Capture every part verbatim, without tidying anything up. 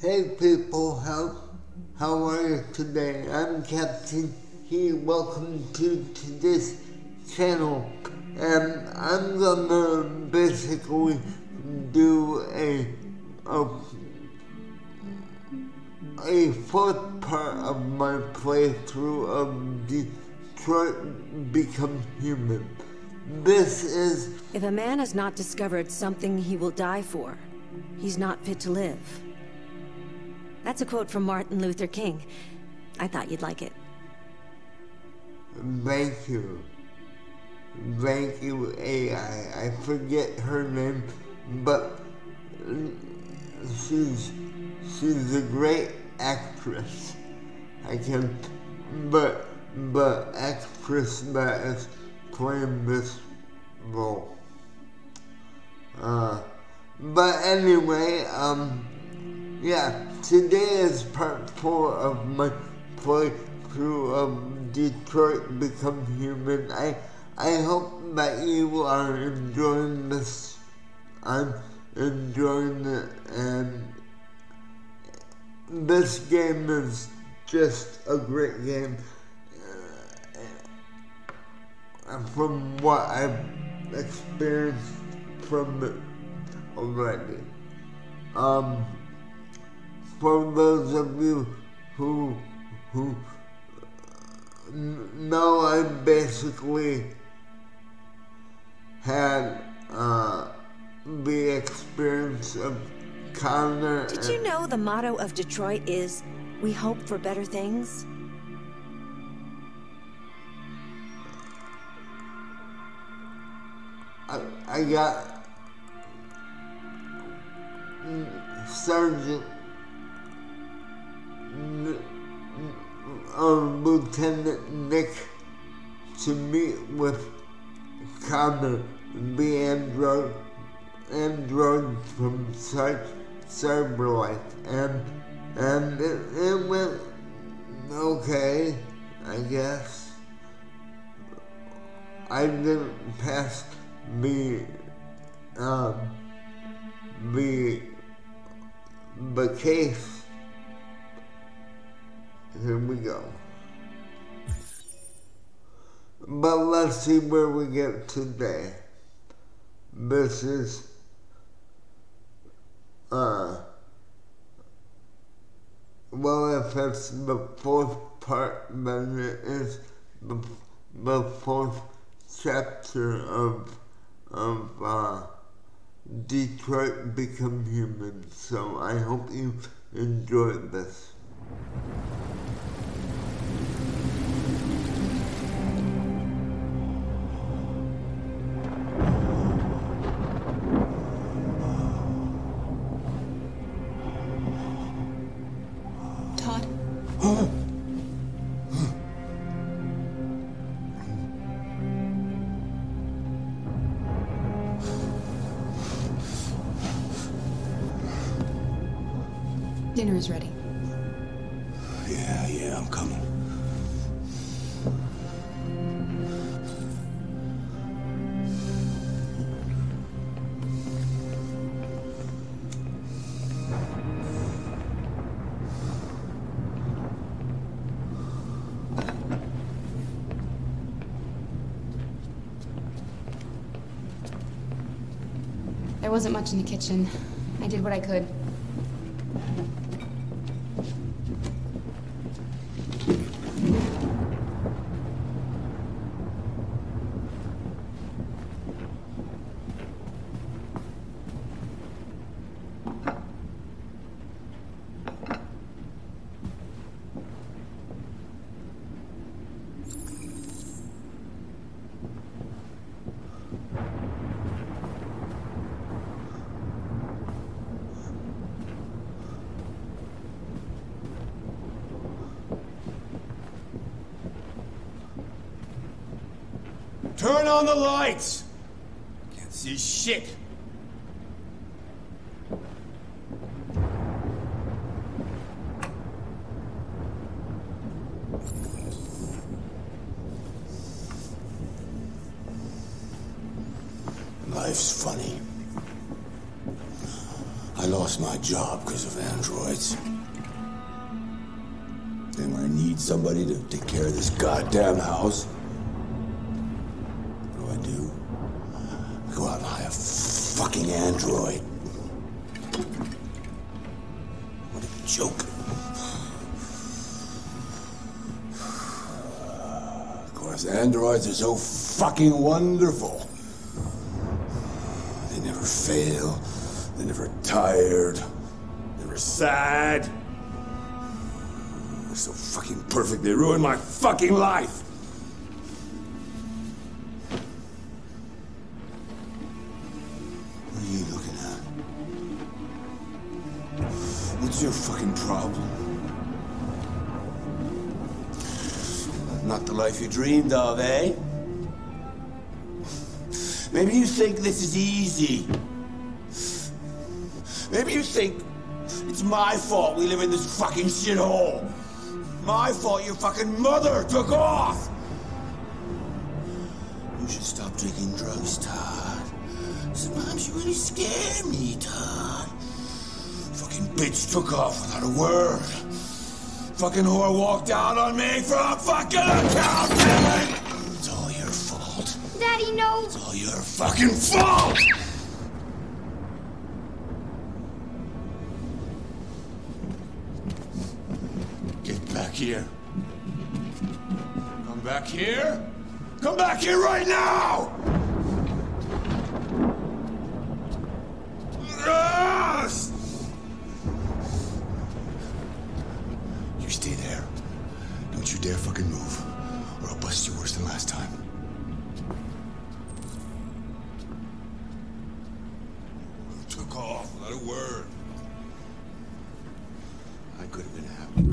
Hey people, how, how are you today? I'm Captain He. Welcome to, to this channel. And I'm gonna basically do a, a, a fourth part of my playthrough of Detroit Become Human. This is... If a man has not discovered something he will die for, he's not fit to live. That's a quote from Martin Luther King. I thought you'd like it. Thank you. Thank you, A I. I forget her name, but she's she's a great actress. I can, but but actress that is playing this role. Uh, but anyway, um. Yeah, today is part four of my playthrough of Detroit Become Human. I I hope that you are enjoying this. I'm enjoying it, and this game is just a great game. Uh, from what I've experienced from it already. Um. For those of you who who know, I basically had uh, the experience of Connor. Did you know the motto of Detroit is, "We hope for better things"? I, I got Sergeant Um, Lieutenant Nick to meet with Connor, the android, android from Cyberlife, and and it, it went okay, I guess. I didn't pass the um the the case. Here we go. But let's see where we get today. This is, uh, well, if it's the fourth part, then it is the, the fourth chapter of, of, uh, Detroit Become Human. So I hope you enjoyed this. Todd? Huh? Dinner is ready. Yeah, yeah, I'm coming. There wasn't much in the kitchen. I did what I could. Turn on the lights! Can't see shit! Life's funny. I lost my job because of androids. And when I need somebody to take care of this goddamn house, what do I do? I go out and hire a fucking android. What a joke. Of course, androids are so fucking wonderful. They never fail. They're never tired. Never sad. They're so fucking perfect, they ruined my fucking life! What are you looking at? What's your fucking problem? Not the life you dreamed of, eh? Maybe you think this is easy. Maybe you think it's my fault we live in this fucking shithole. My fault your fucking mother took off. You should stop drinking drugs, Todd. Sometimes you really scare me, Todd. Fucking bitch took off without a word. Fucking whore walked out on me for a fucking accountant. It's all your fault. Daddy, no. It's all your fucking fault. Back here. Come back here. Come back here right now! Yes! You stay there. Don't you dare fucking move, or I'll bust you worse than last time. Took off without a word. I could have been happy.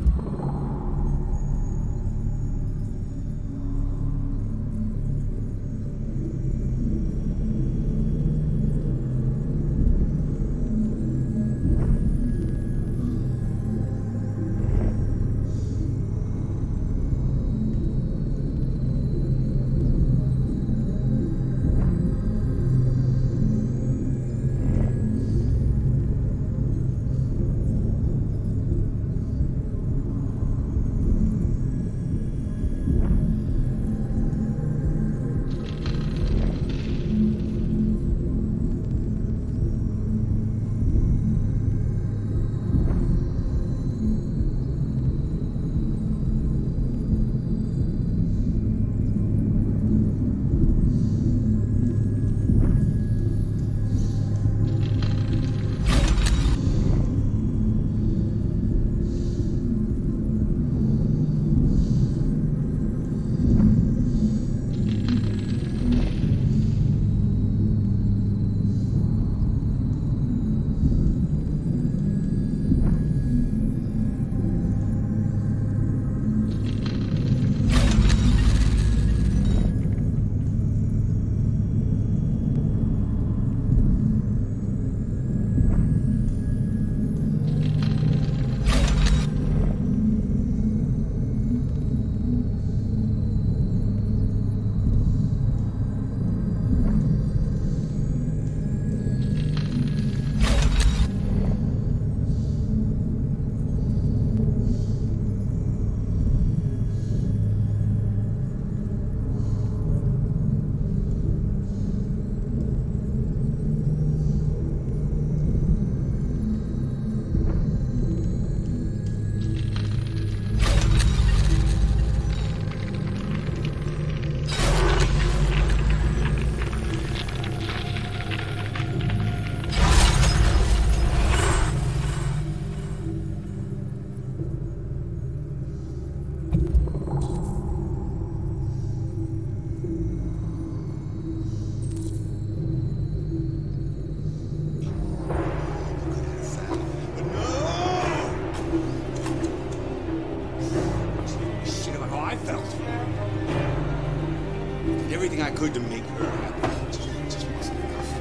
I could to make her happy. It just wasn't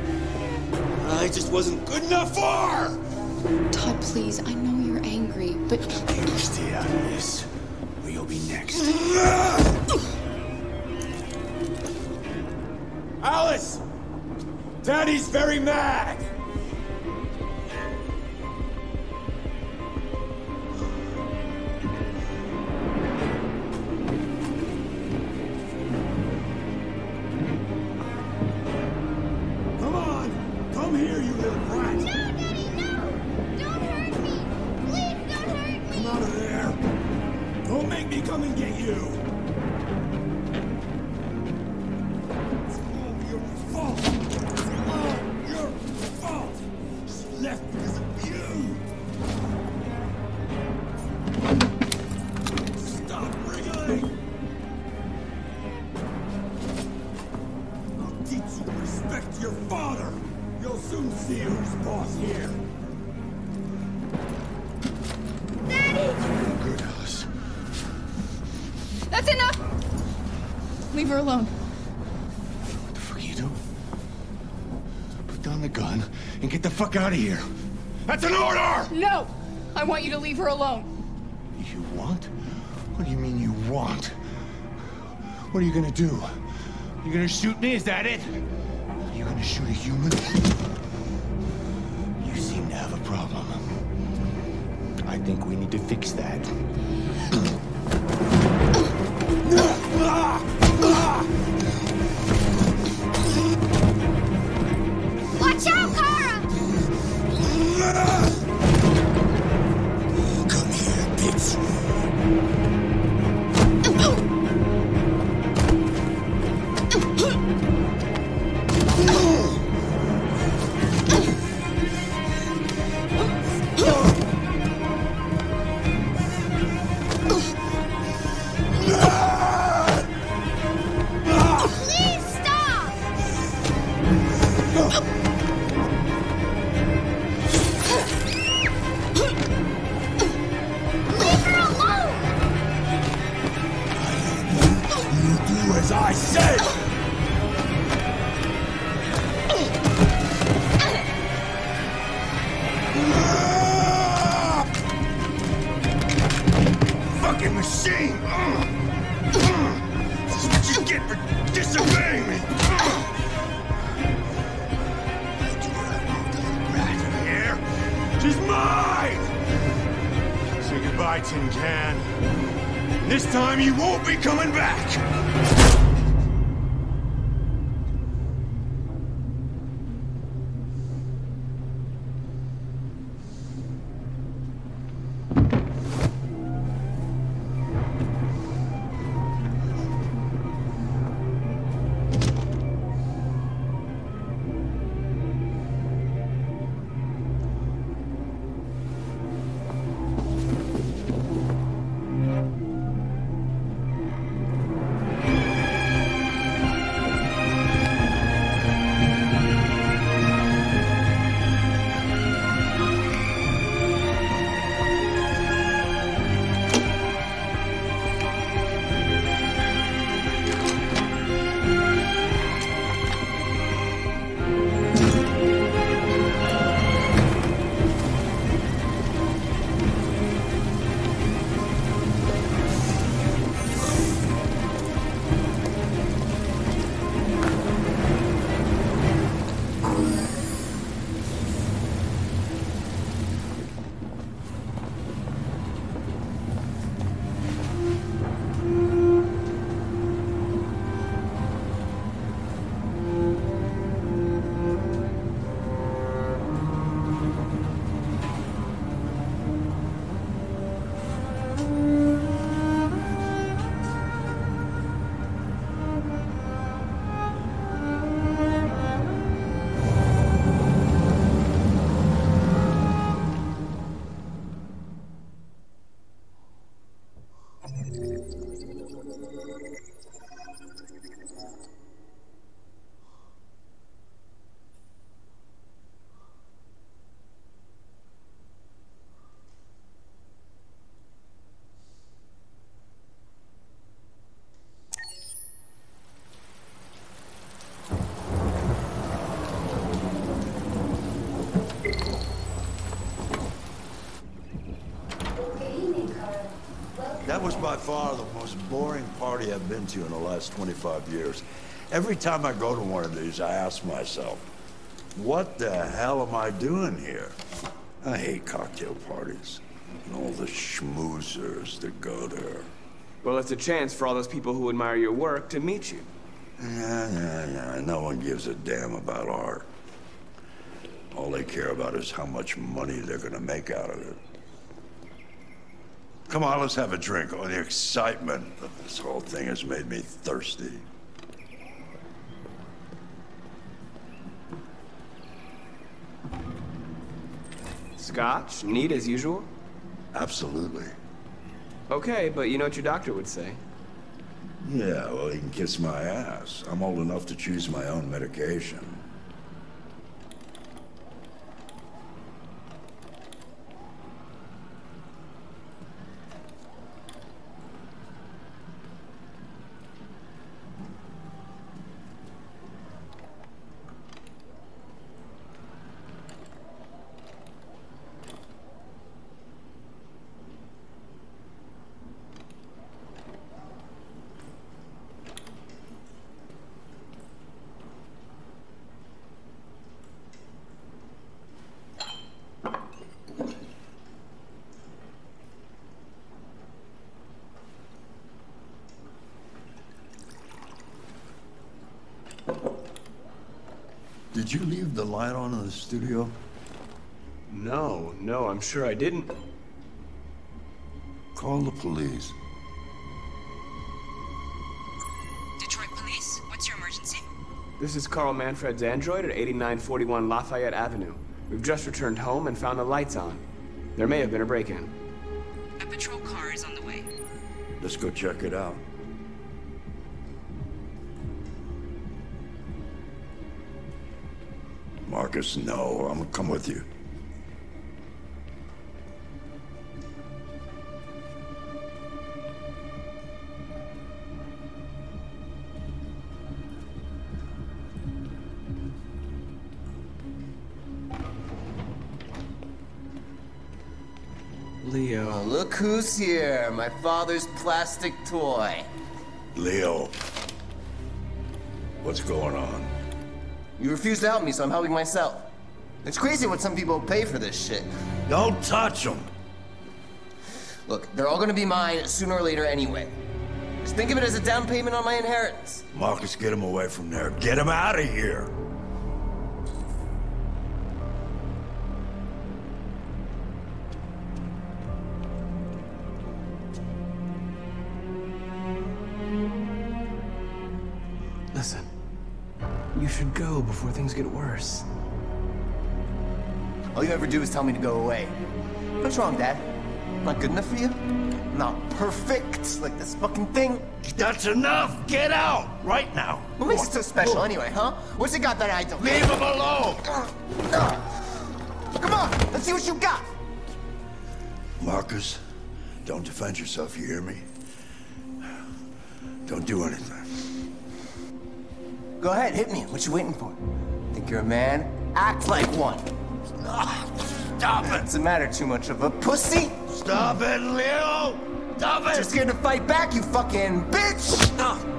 enough. I just wasn't good enough for her! Todd, please, I know you're angry, but... Okay, stay out of this, or you'll be next. Alice! Daddy's very mad! father! You'll soon see who's boss here. Daddy! Good, Alice. That's enough! Leave her alone. What the fuck are you doing? Put down the gun and get the fuck out of here. That's an order! No! I want you to leave her alone. You want? What do you mean you want? What are you gonna do? You gonna shoot me? Is that it? You gonna shoot a human? You seem to have a problem. I think we need to fix that. Watch out, Kara! Come here, bitch. Please stop! Leave her alone! You do as I say! Fucking machine! This is what you get for disobeying me! I do what I want, little rat, here. She's mine! Say goodbye, Tin Can. And this time you won't be coming back! That was by far the most boring party I've been to in the last twenty-five years. Every time I go to one of these, I ask myself, what the hell am I doing here? I hate cocktail parties and all the schmoozers that go there. Well, it's a chance for all those people who admire your work to meet you. Yeah, yeah, yeah. No one gives a damn about art. All they care about is how much money they're gonna make out of it. Come on, let's have a drink. Oh, the excitement of this whole thing has made me thirsty. Scotch? Neat as usual? Absolutely. Okay, but you know what your doctor would say. Yeah, well, he can kiss my ass. I'm old enough to choose my own medication. Did you leave the light on in the studio? No, no, I'm sure I didn't. Call the police. Detroit Police, what's your emergency? This is Carl Manfred's android at eighty-nine forty-one Lafayette Avenue. We've just returned home and found the lights on. There may have been a break-in. A patrol car is on the way. Let's go check it out. Marcus, no, I'm gonna come with you. Leo. Oh, look who's here, my father's plastic toy. Leo. What's going on? You refuse to help me, so I'm helping myself. It's crazy what some people pay for this shit. Don't touch him! Look, they're all gonna be mine sooner or later anyway. Just think of it as a down payment on my inheritance. Marcus, get him away from there. Get him out of here! Listen, you should go before things get worse. All you ever do is tell me to go away. What's wrong, Dad? Not good enough for you? Not perfect, like this fucking thing? That's enough! Get out! Right now! What makes it so special anyway, huh? What's it got that I don't? Leave him alone! Come on, let's see what you got! Marcus, don't defend yourself, you hear me? Don't do anything. Go ahead, hit me. What you waiting for? Think you're a man? Act like one. Stop it! Doesn't matter too much of a pussy. Stop it, Leo! Stop it! You're scared to fight back, you fucking bitch!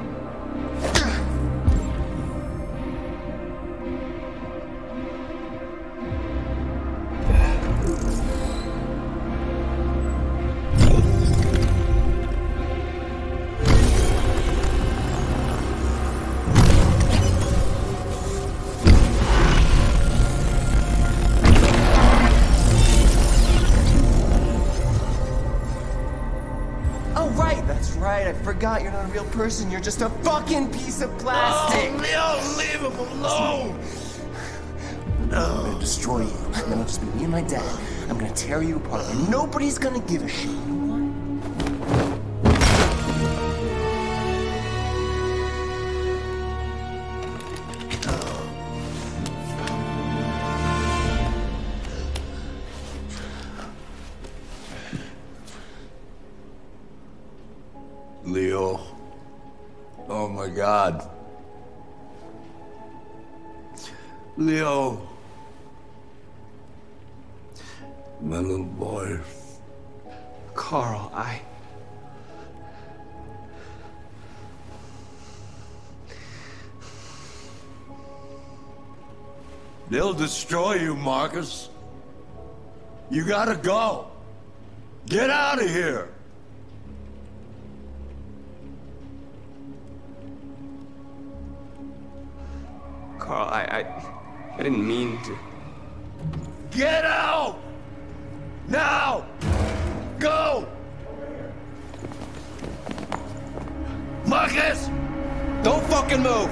Right, I forgot you're not a real person. You're just a fucking piece of plastic. Oh, Leo, leave him alone. No. I'm gonna destroy you. And then it'll just be me and my dad. I'm gonna tear you apart, and nobody's gonna give a shit. Leo. Oh my God. Leo. My little boy. Carl, I... They'll destroy you, Marcus. You gotta go. Get out of here. Carl, I, I... I didn't mean to... Get out! Now! Go! Marcus! Don't fucking move!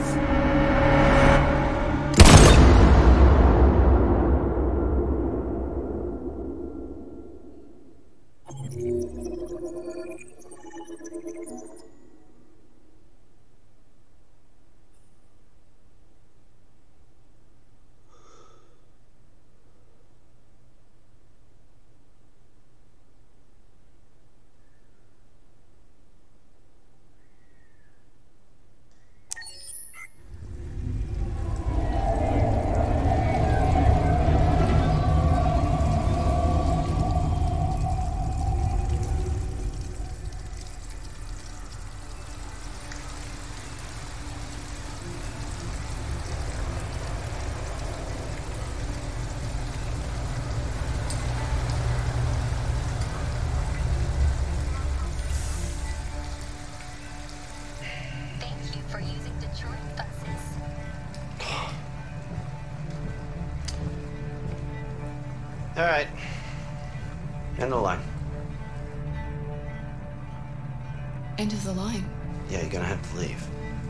All right. End the line. End of the line. Yeah, you're gonna have to leave.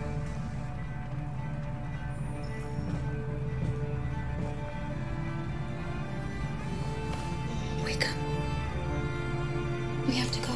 Wake up. We have to go.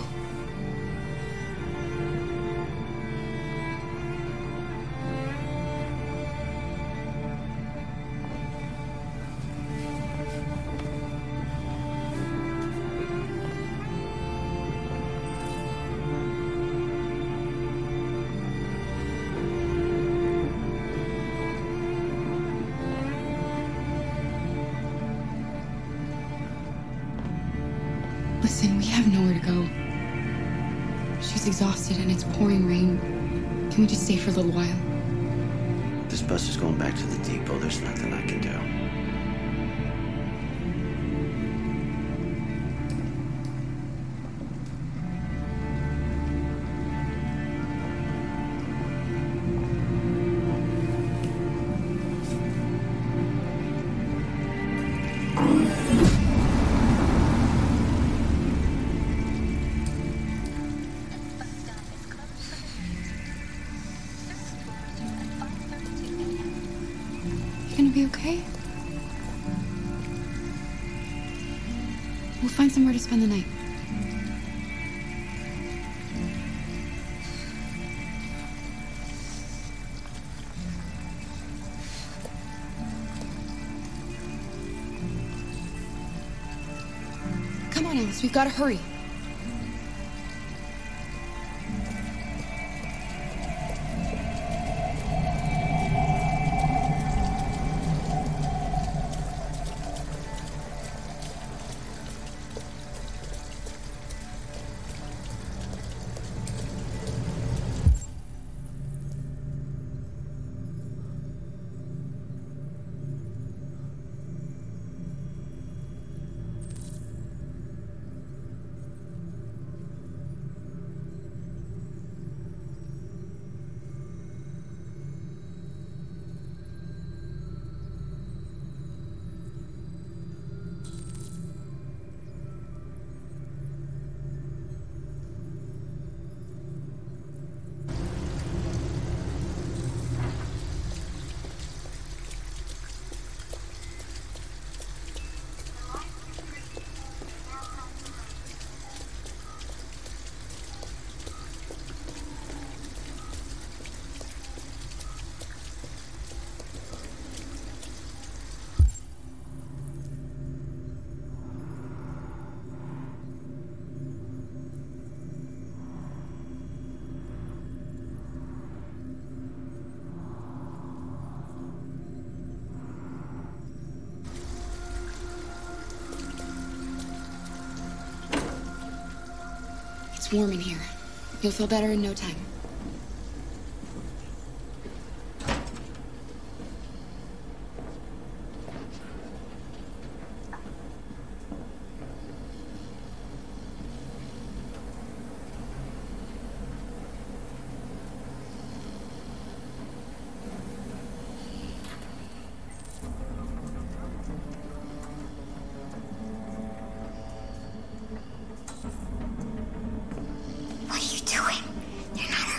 Listen, we have nowhere to go. She's exhausted and it's pouring rain. Can we just stay for a little while? This bus is going back to the depot. There's nothing I can do. Be okay? We'll find somewhere to spend the night. Come on, Alice, we've got to hurry. It's warm in here. You'll feel better in no time. What are you doing? You're not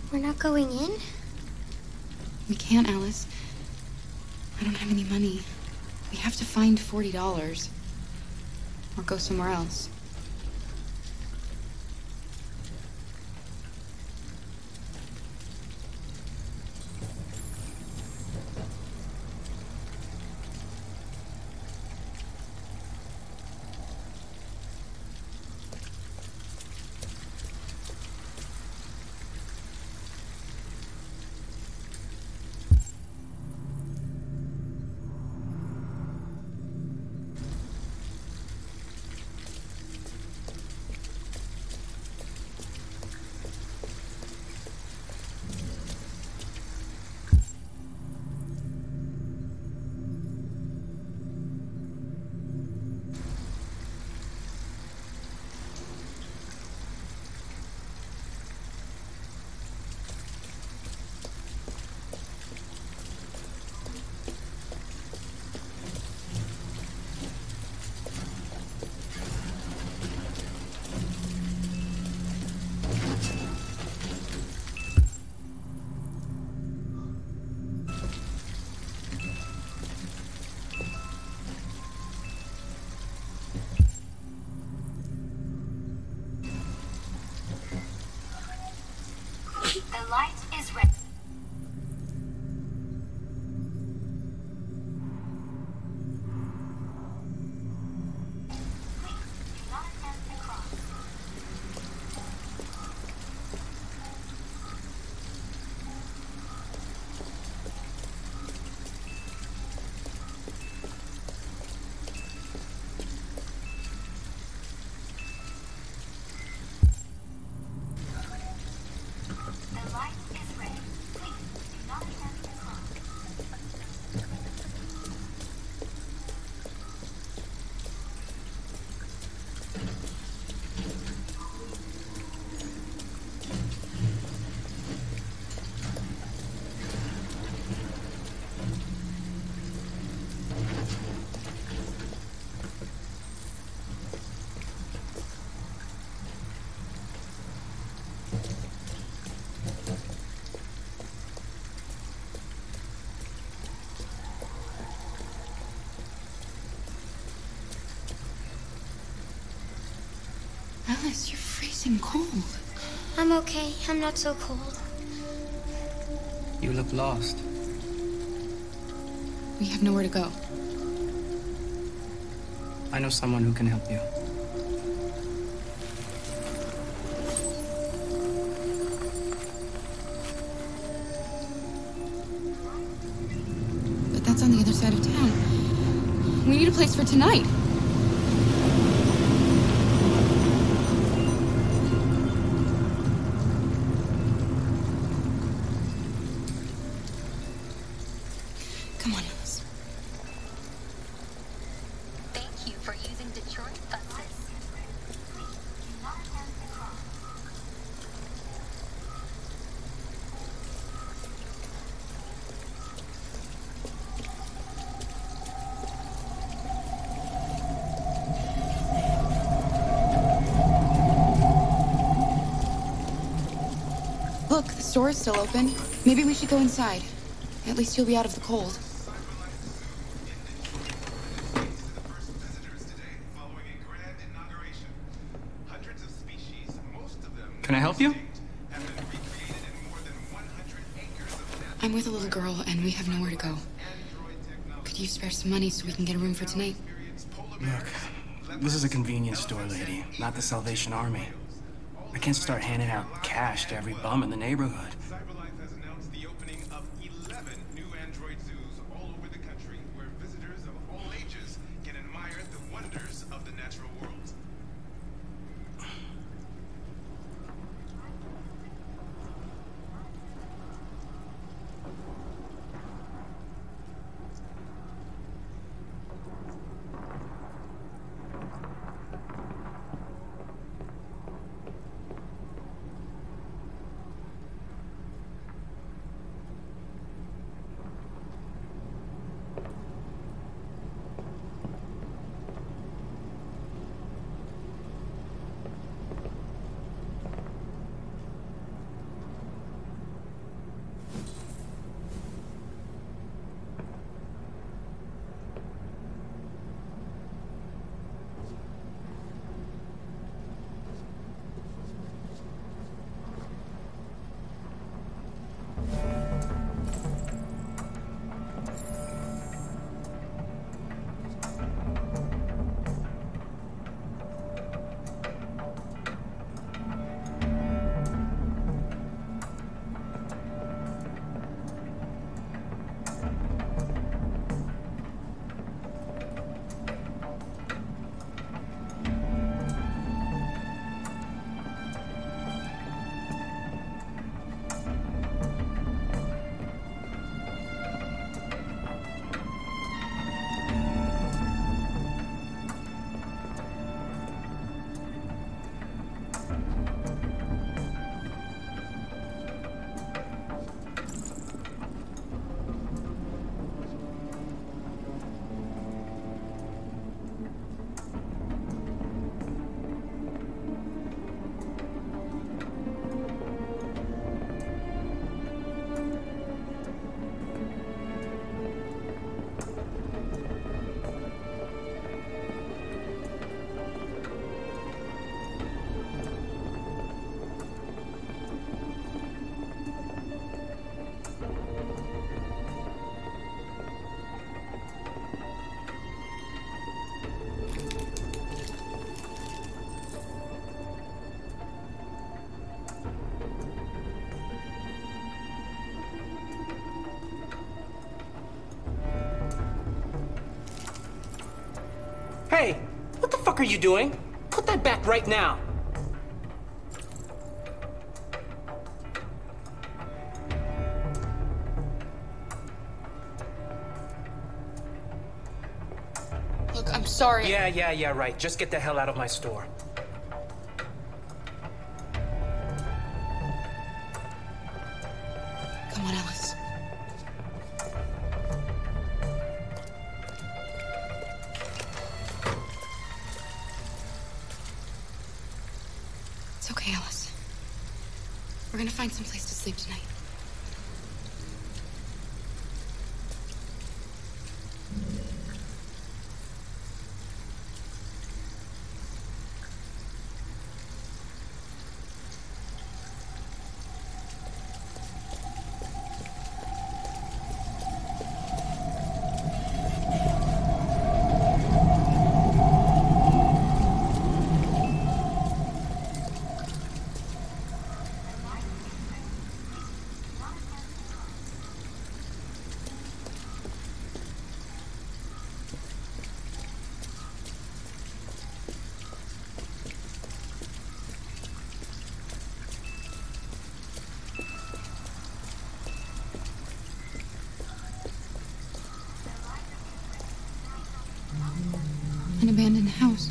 We're not going in? We can't, Alice. I don't have any money. We have to find forty dollars. Or go somewhere else. The light is red. Alice, you're freezing cold. I'm okay. I'm not so cold. You look lost. We have nowhere to go. I know someone who can help you. But that's on the other side of town. We need a place for tonight. Come on, Alice. Thank you for using Detroit buses. Look, the store is still open. Maybe we should go inside. At least you'll be out of the cold. Can I help you? I'm with a little girl, and we have nowhere to go. Could you spare some money so we can get a room for tonight? Look, this is a convenience store, lady, not the Salvation Army. I can't start handing out cash to every bum in the neighborhood. CyberLife has announced the opening of eleven new android zoos all over the country, where visitors of all ages can admire the wonders of the natural world. fuck are you doing? Put that back right now. Look, I'm sorry. Yeah, yeah, yeah, right. Just get the hell out of my store. Come on, Alice. It's okay, Alice. We're gonna find some place to sleep tonight. An abandoned house.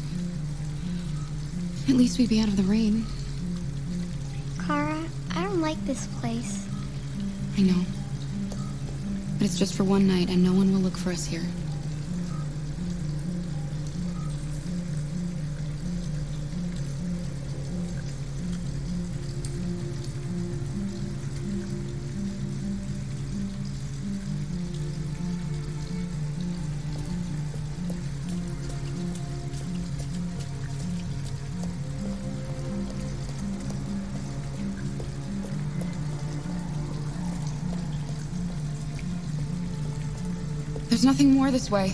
At least we'd be out of the rain. Kara, I don't like this place. I know. But it's just for one night, and no one will look for us here. There's nothing more this way.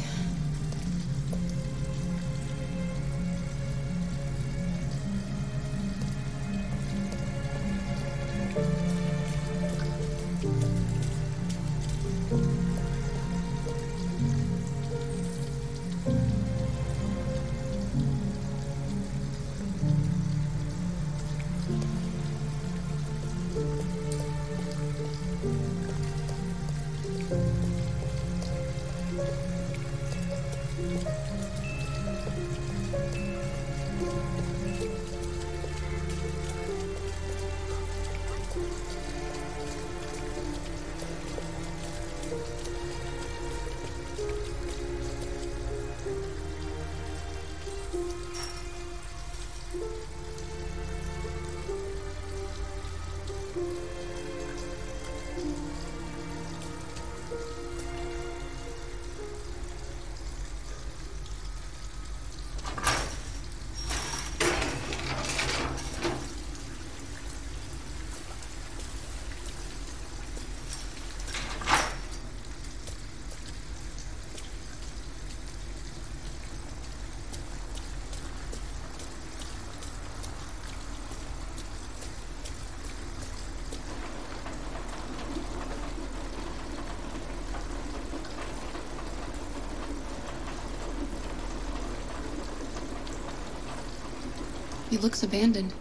It looks abandoned.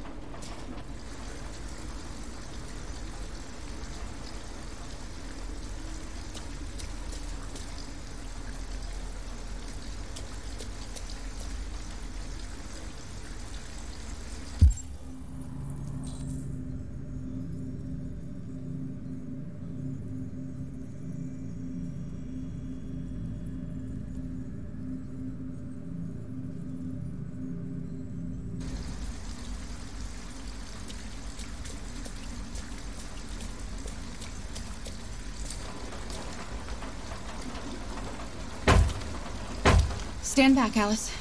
Stand back, Alice.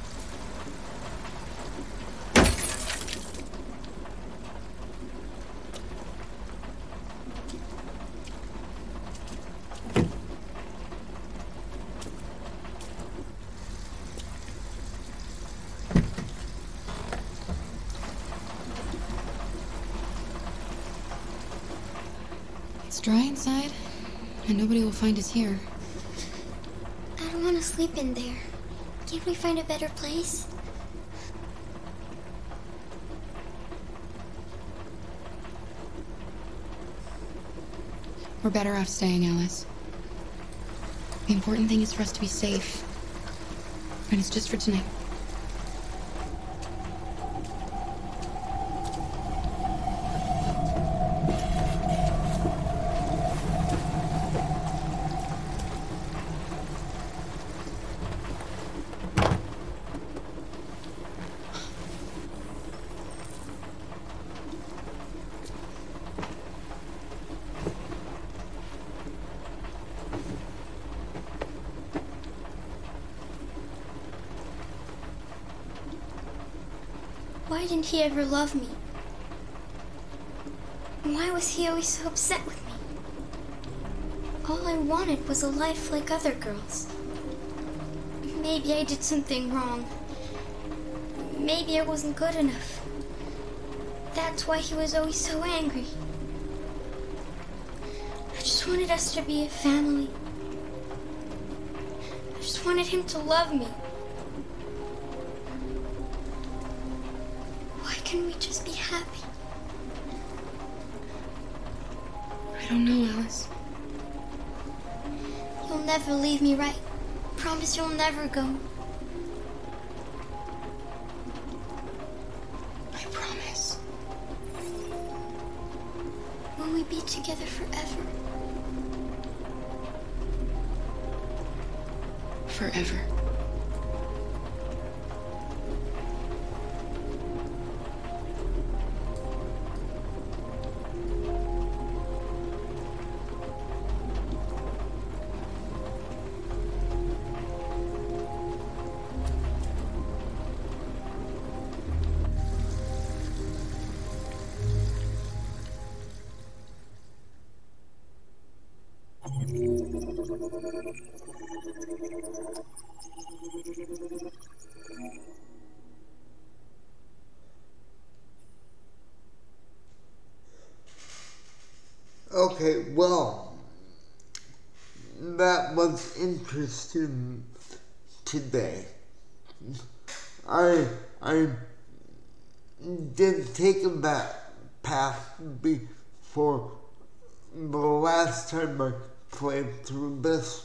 It's dry inside, and nobody will find us here. I don't want to sleep in there. Can't we find a better place? We're better off staying, Alice. The important thing is for us to be safe. And it's just for tonight. Why didn't he ever love me? Why was he always so upset with me? All I wanted was a life like other girls. Maybe I did something wrong. Maybe I wasn't good enough. That's why he was always so angry. I just wanted us to be a family. I just wanted him to love me. Can we just be happy? I don't know, Alice. You'll never leave me, right? Promise you'll never go. I promise. Will we be together forever? Forever. Okay, well, that was interesting today. I I did take that path before the last time I played through this.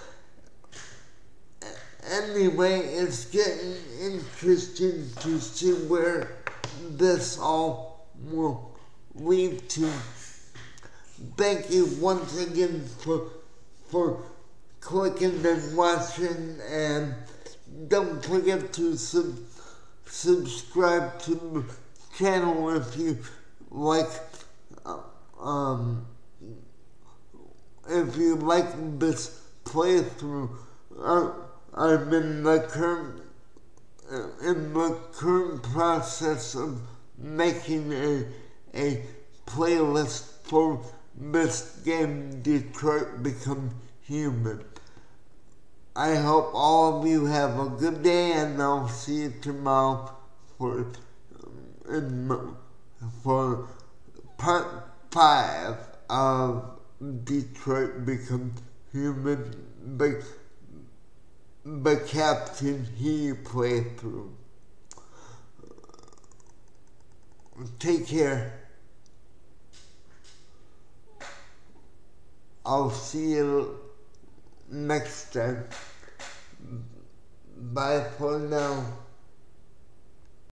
Anyway, it's getting interesting to see where this all will lead to. Thank you once again for for clicking and watching, and don't forget to sub, subscribe to the channel if you like uh, um if you like this playthrough. Uh, I'm in the current uh, in the current process of making a a playlist for this game, Detroit Become Human. I hope all of you have a good day, and I'll see you tomorrow for um, for part five of Detroit Become Human, the, the Captain He playthrough. Take care. I'll see you next time. Bye for now.